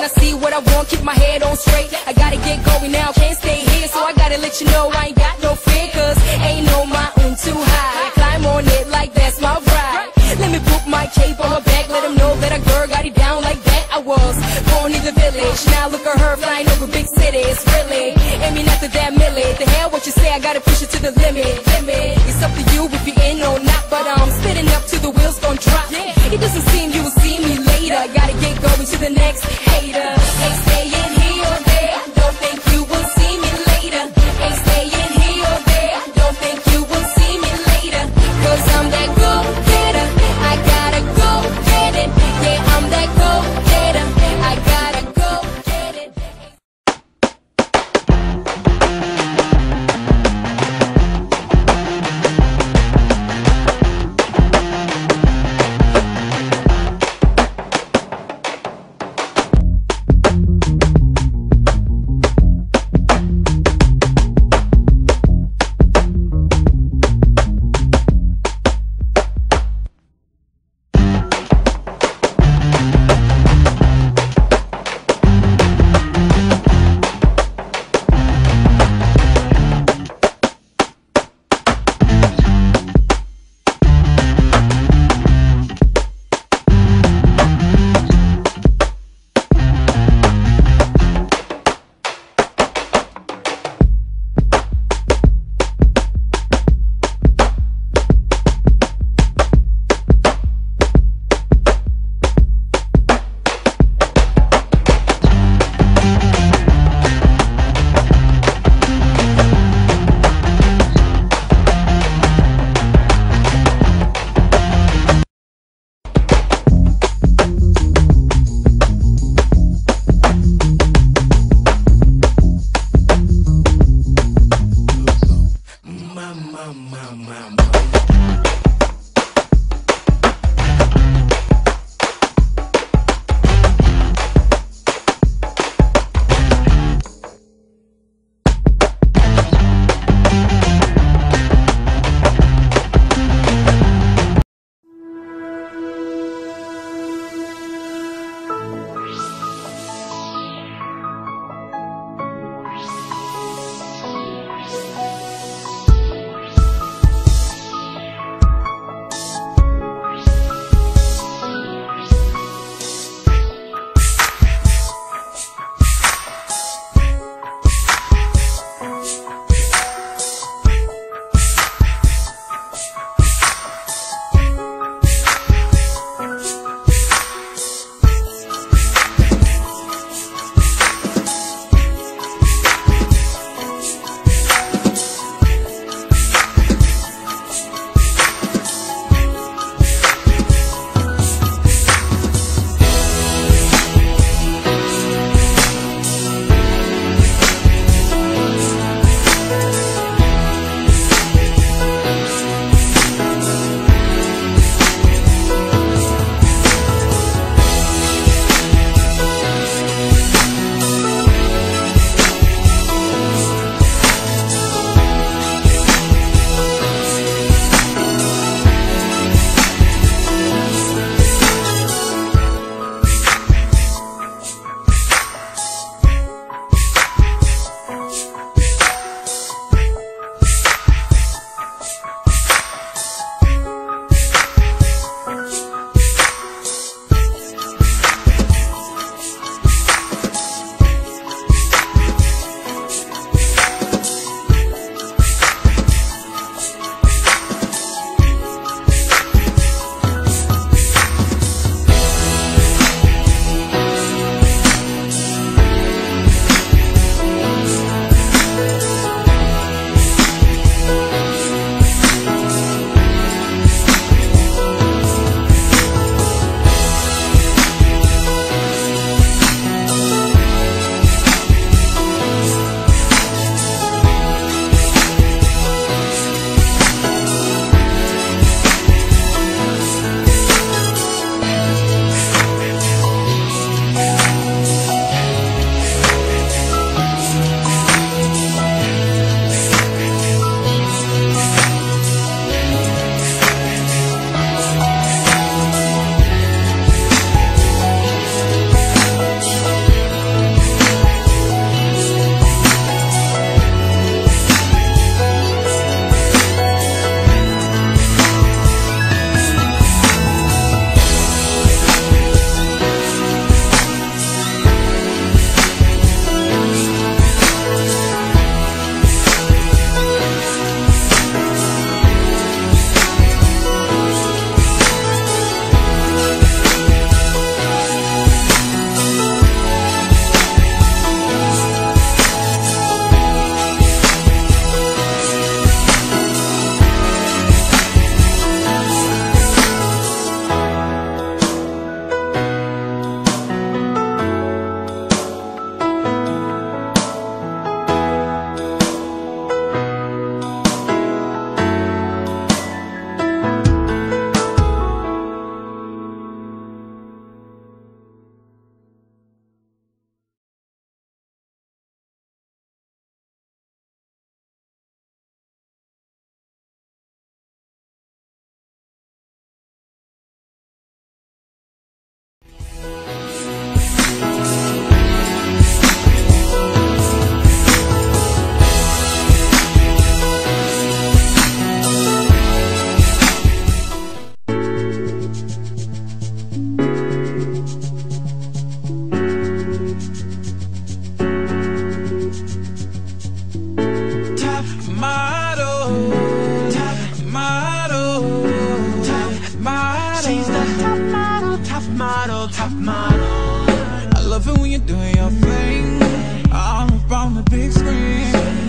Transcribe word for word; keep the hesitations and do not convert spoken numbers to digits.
I see what I want, keep my head on straight. I gotta get going now, can't stay here, so I gotta let you know I ain't got no fear, cause ain't no mountain too high. I climb on it like that's my ride. Let me put my cape on my back, let them know that a girl got it down like that. I was born in the village, now look at her flying over big cities. Really, aiming after that milli. The hell what you say, I gotta push it to the limit. Limit. It's up to you if you're in or not, but I'm spitting up till the wheels gon' drop. It doesn't seem you will see me later. Gotta get going to the next hater. Ain't staying here or there, don't think you will see me later. Ain't staying here or there, don't think you will see me later. Cause I'm that go-getter, I gotta go get it. Yeah, I'm that go-getter, I gotta go get it. so top model. I love it when you're doing your thing all around the big screen.